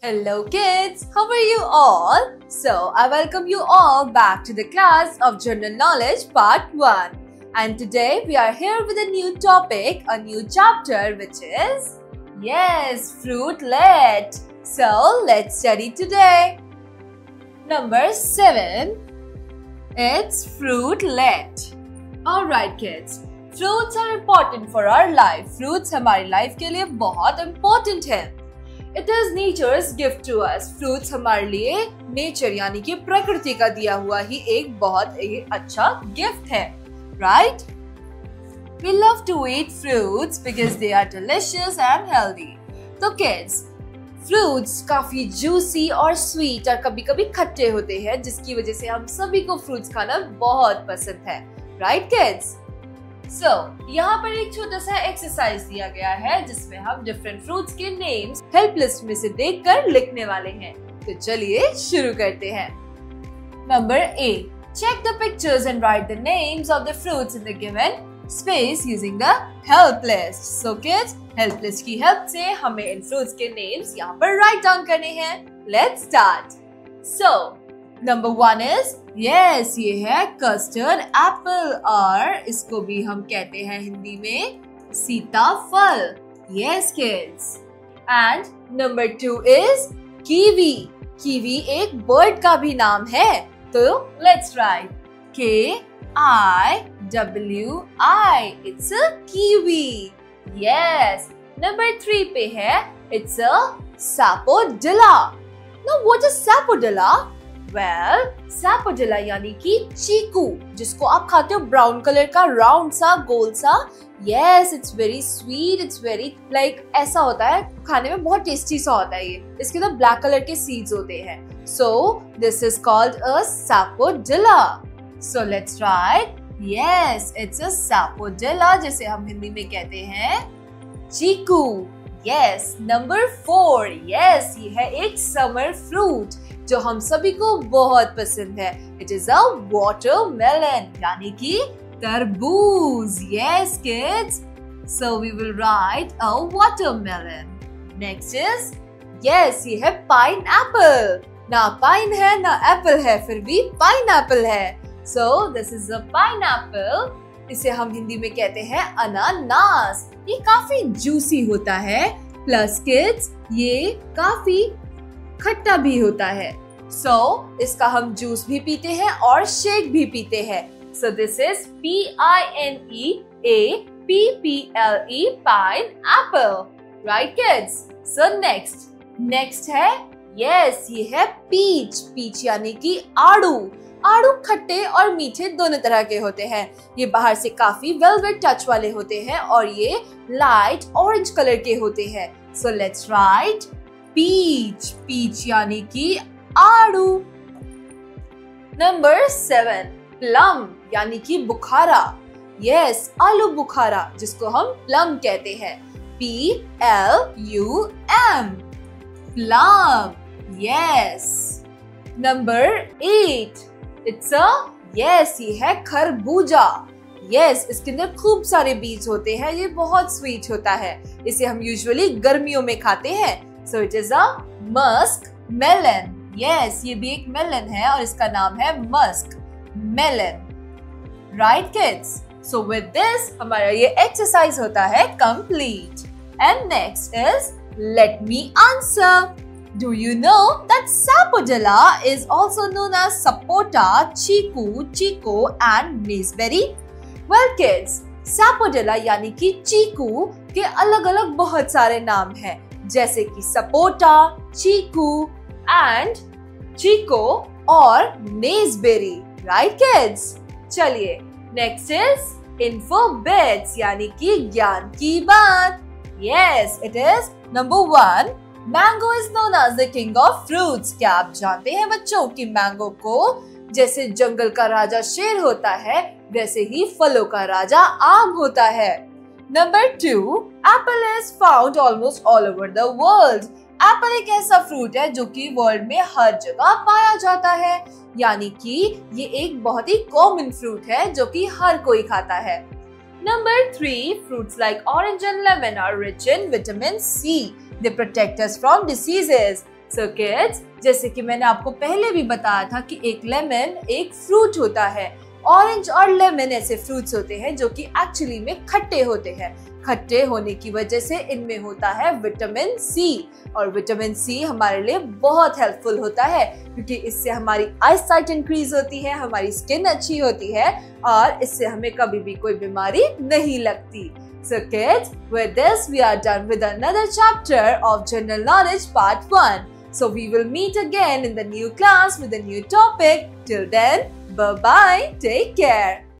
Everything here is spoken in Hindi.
Hello kids, how are you all? So I welcome you all back to the class of General Knowledge Part 1. And today we are here with a new topic, a new chapter which is, fruitlet. So let's study today. Number 7, it's fruitlet. Alright kids, fruits are important for our life. Fruits हमारी life के लिए बहुत important है. It is nature's gift to us. Fruits हमारे लिए nature यानी कि प्रकृति का दिया हुआ ही एक बहुत अच्छा gift है, right? We love to eat fruits because they are delicious and healthy. तो kids, fruits काफी juicy और sweet और कभी-कभी खट्टे होते हैं, जिसकी वजह से हम सभी को fruits खाना बहुत पसंद है, right kids? So, यहाँ पर एक छोटा सा एक्सरसाइज दिया गया है जिसमें हम डिफरेंट फ्रूट्स के नेम्स हेल्प लिस्ट में से देखकर लिखने वाले हैं. तो चलिए शुरू करते हैं. Number A. Check the pictures and write the names of the fruits in the given space using the help list. So kids, help list की हेल्प से हमें इन फ्रूट्स के नेम्स यहाँ पर राइट डाउन करने हैं. Let's start. So, number 1 is ये है कस्टर्ड एप्पल और इसको भी हम कहते हैं हिंदी में सीताफल. Yes kids. And number 2 is kiwi. Kiwi एक बर्ड का भी नाम है. तो let's write Kiwi. It's a kiwi. Yes. Number 3 पे है it's a sapodilla. Now what is sapodilla? Well, sapodilla यानी कि चीकू, जिसको आप खाते हो ब्राउन कलर का राउंड सा गोल सा. Yes, it's very sweet. It's very ऐसा होता है, खाने में बहुत टेस्टी सा होता है ये. इसके अंदर ब्लैक कलर के सीड्स होते हैं. So this is called a sapodilla. So let's write. Yes, it's a sapodilla, जिसे हम हिंदी में कहते हैं चीकू. Yes, number 4. Yes, ये है एक समर फ्रूट जो हम सभी को बहुत पसंद है. It is a watermelon, यानी कि तरबूज. Yes kids, so we will write a watermelon. Next is ये है pineapple. ना पाइन है ना एप्पल है, फिर भी pineapple है. So this is a pineapple. इसे हम हिंदी में कहते हैं अनानास. ये काफी जूसी होता है. प्लस किड्स, ये काफी खट्टा भी होता है. So इसका हम जूस भी पीते हैं और शेक भी पीते हैं. So this is pineapple, pineapple. Right kids? So next है ये है peach. peach यानी कि आड़ू. आड़ू खट्टे और मीठे दोनों तरह के होते हैं. ये बाहर से काफी वेलवेट टच वाले होते हैं और ये लाइट ऑरेंज कलर के होते हैं. So let's write peach. peach यानी कि आड़ू. नंबर 7, प्लम यानी कि बुखारा. Yes, आलू बुखारा, जिसको हम प्लम कहते हैं. PLUM. Plum. Yes. Number 8, it's a ये है खरबूजा. Yes, इसके अंदर खूब सारे बीज होते हैं. ये बहुत स्वीट होता है. इसे हम यूजुअली गर्मियों में खाते हैं. So it is a musk melon. Yes, ये भी एक मेलन है और इसका नाम है musk melon. Right kids? So with this हमारा ये एक्सरसाइज होता है complete. And next is let me answer. Do you know that sapodilla is also known as sapota, chiku, chico and raspberry? Well kids, sapodilla यानी कि चीकू के अलग अलग बहुत सारे नाम हैं, जैसे कि सपोटा, चीकू एंड चीको और नेसबेरी. Right kids? चलिए नेक्स्ट इज इन्फो बिट्स यानी कि ज्ञान की बात. Yes, it is number 1. Mango is known as the king of fruits. क्या आप जानते हैं बच्चों कि मैंगो को जैसे जंगल का राजा शेर होता है, वैसे ही फलों का राजा आम होता है. Number 2, apple is found almost all over the world. Apple एक ऐसा फ्रूट है जो कि वर्ल्ड में हर जगह पाया जाता है, यानी कि ये एक बहुत ही कॉमन फ्रूट है जो कि हर कोई खाता है. Number 3, fruits like orange and lemon are rich in vitamin C. They protect us from diseases. So kids, जैसे कि मैंने आपको पहले भी बताया था कि एक लेमन एक फ्रूट होता है। ऑरेंज और लेमन ऐसे फ्रूट्स होते हैं जो कि एक्चुअली में खट्टे होते हैं। खट्टे होने की वजह से इनमें होता है विटामिन सी, और विटामिन सी हमारे लिए बहुत हेल्पफुल होता है क्योंकि इससे हमारी आईसाइट इंक्रीज होती है, हमारी स्किन अच्छी होती है और इससे हमें कभी भी कोई बीमारी नहीं लगती। So kids, with this we are done with another chapter of General Knowledge Part 1. So we will meet again in the new class with a new topic. Till then, bye-bye. Take care.